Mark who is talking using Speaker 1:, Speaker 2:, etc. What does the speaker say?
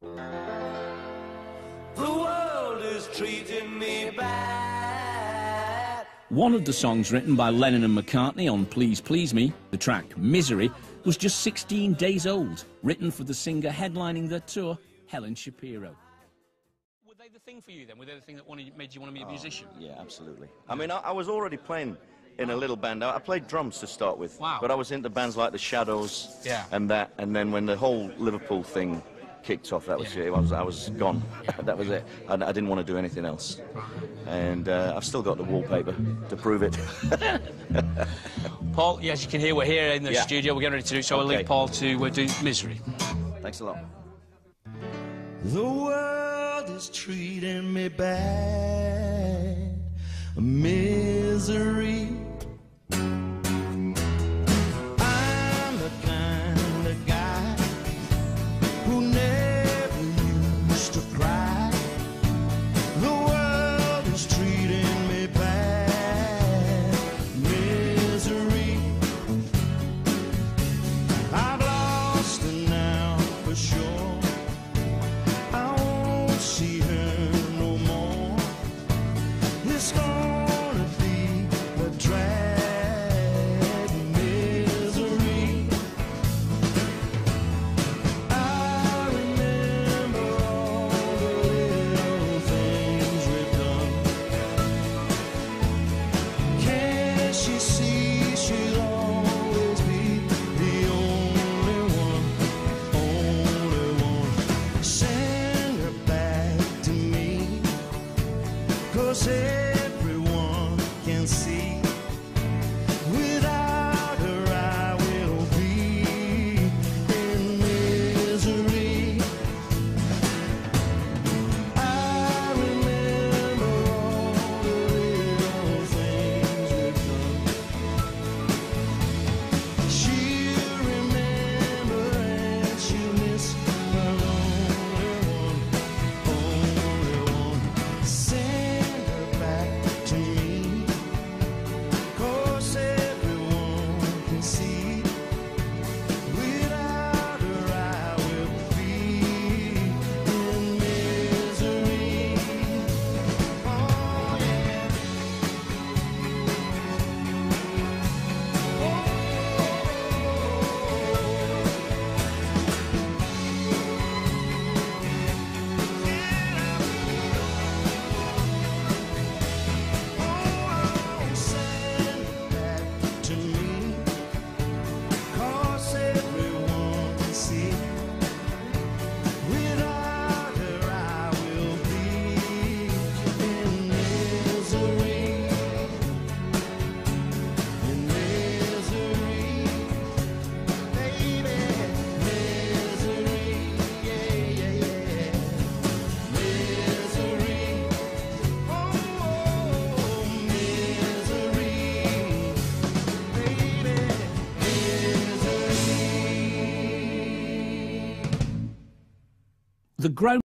Speaker 1: The world is treating me bad.
Speaker 2: One of the songs written by Lennon and McCartney on Please Please Me, the track Misery, was just 16 days old, written for the singer headlining their tour, Helen Shapiro. Were they the thing for you then? Were they the thing that made you want to be a musician?
Speaker 3: Yeah, absolutely. I mean, I was already playing in a little band. I played drums to start with.
Speaker 2: Wow.
Speaker 3: But I was into bands like The Shadows.
Speaker 2: Yeah.
Speaker 3: And then when the whole Liverpool thing kicked off, that was it. I was gone. That was it. I didn't want to do anything else. And I've still got the wallpaper to prove it.
Speaker 2: Paul, yes, you can hear we're here in the studio. We're getting ready to do it, so I'll leave Paul to do Misery.
Speaker 3: Thanks a lot.
Speaker 1: The world is treating me bad. Misery. I'm the kind of guy who never used to cry. The world is treating me bad. Misery. I've lost her now for sure. I won't see her no more. It's gonna be a drag. Misery. I remember all the little things we've done. Can't she see she'll always be the only one, only one? Send her back to me, 'cause everyone can see without her I will be in misery. I remember all the little things we've done. She'll remember and she'll miss her only one. Send her back to me, 'cause everyone can see without her I will be in misery. Oh yeah. Send her back to me, 'cause everyone can see without her I will be in misery. In misery, baby. Misery, yeah, yeah, yeah. Misery. Oh, misery, baby, misery.
Speaker 2: The ground